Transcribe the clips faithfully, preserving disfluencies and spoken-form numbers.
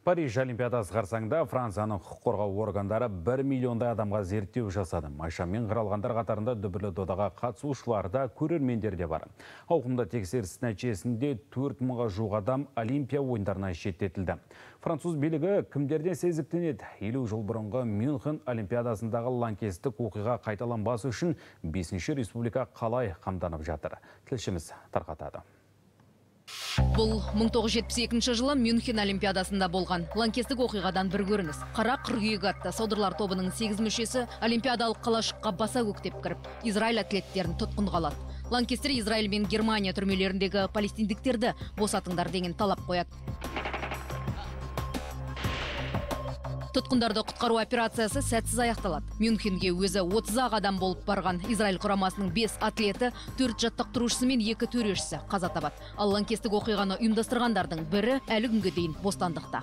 Париж Олимпиадасы қарсаңында Францияның құқық қорғау органдары бір миллиондай адамға зерттеу жасады. Майшаммен қыралғандар қатарында дүбірлі додаға қатысушыларда көрермендер де бар. Ауқымды тексеріс нәтижесінде төрт мыңға жуық адам Олимпия ойындарына шеттетілді. Француз билігі кімдерден сезіктенеді? елу жыл бұрынғы Мюнхен Олимпиадасындағы лаңкестік оқиға қайталанбасы үшін бесінші республика қалай қамданып жатыр? Тілшіміз тарқатады. Бұл мың тоғыз жүз жетпіс екінші жылы Мюнхен Олимпиадасында болған лаңкестік оқиғадан бір көрініс. Қара қыркүйек атты содырлар тобының сегіз мүшесі Олимпиадалық қалашыққа баса көктеп кіріп, Израиль атлеттерін тұтқынға алады. Лаңкестер Израиль мен Германия түрмелеріндегі палестиндіктерді босатыңдар деген талап қояды. Тұтқындарды құтқару операциясы сәтсіз аяқталады. Мюнхенге өзі отыз ақ адам болып барған Израиль құрамасының бес атлеті, төрт жаттықтырушысы мен екі төрешісі қаза табады. Ал лаңкестік оқиғаны ұйымдастырғандардың бірі әлі күнге дейін бостандықта.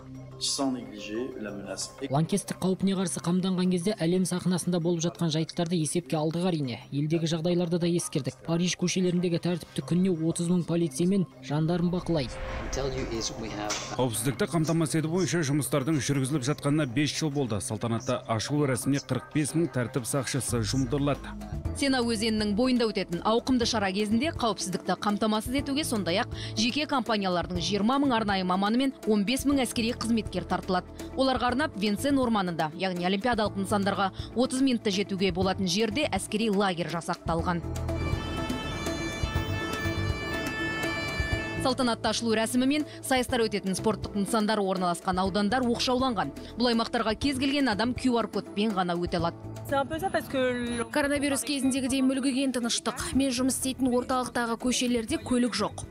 Лаңкестік қауіпіне қарсы қамданған кезде әлем сахнасында болып жатқан жайттарды есепке алдық әрине. Елдегі жағдайларды да ескердік. Париж көшелеріндегі тәртіпті күніне отыз мың полицей мен жандарм бақылайды. Қауіпсіздікті қамтамасыз ету бойынша жұмыстардың жүргізіліп жатқанына бес жыл болды. Салтанатты ашылу рәсіміне қырық бес мың тәртіп сақшысы жұмылдырылады. Сена өзенінің бойында өтетін ауқымды шара кезінде қауіпсіздікті қамтамасыз етуге сондай-ақ жеке компаниялардың жиырма мың арнайы маманы мен он бес мың әскери қызметкер тартылады. Оларға арнап Венсен орманында, яғни олимпиадалық нысандарға отыз минутта жетуге болатын жерде әскери лагерь жасақталған. Салтанатты ашылу рәсімі мен сайыстар өтетін спорттық нысандар орналасқан аудандар оқшауланған. Бұл аймақтарға кез келген адам ку ар кодпен ғана өте алады. Коронавирус кезіндегідей мүлгіген тыныштық. Мен жұмыс істейтін орталықтағы көшелерде көлік жоқ.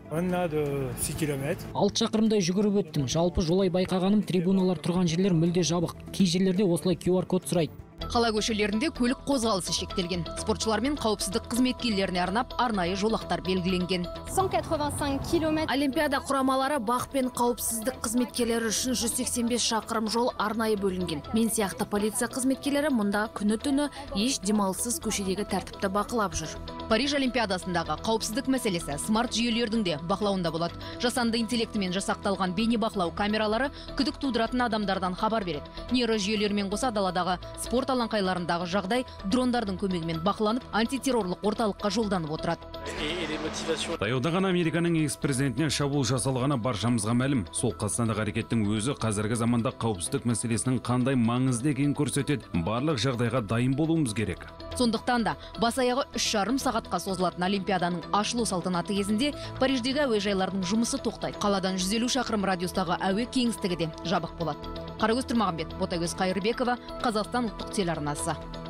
алты шақырымдай жүгіріп өттім. Жалпы жолай байқағаным, трибуналар тұрған жерлер мүлде жабық. Кей жерлерде осылай ку ар код сұрайды. Қала көшелерінде көлік қозғалысы шектелген. Спортшылар мен қауіпсіздік қызметкерлеріне арнап арнайы жолақтар белгіленген. Олимпиада құрамалары бақ пен қауіпсіздік қызметкерлері үшін жүз сексен бес шақырым жол арнайы бөлінген. Мен сияқты полиция қызметкерлері мұнда күні-түні еш демалыссыз көшедегі тәртіпті бақылап жүр. Париж Олимпиадасындағы қауіпсіздік мәселесі смарт жүйелердің де бақылауында болады. Жасанды интеллектімен жасақталған бейне бақылау камералары күдік тудыратын адамдардан хабар береді. Нейрожүйелермен қоса даладағы спорт алаңқайларындағы жағдай дрондардың көмегімен бақыланып, антитеррорлық орталыққа жолданып отырады. Таяуда ғана Американың экс-президентіне шабуыл жасалғаны баршамызға мәлім. Сол қастандық әрекеттің өзі қазіргі заманда қауіпсіздік мәселесінің қандай маңызды екенін көрсетеді. Барлық жағдайға дайын болуымыз керек. Сондықтан да бас аяғы үш жарым сағатқа созылатын Олимпиаданың ашылу салтанаты кезінде Париждегі әуежайлардың жұмысы тоқтайды. Қаладан жүз елу шақырым радиустағы әуе кеңістігі де жабық болады. Қарагөз Тұрмағамбет, Ботагөз Қайырбекова, Қазақстан ұлттық телеарнасы.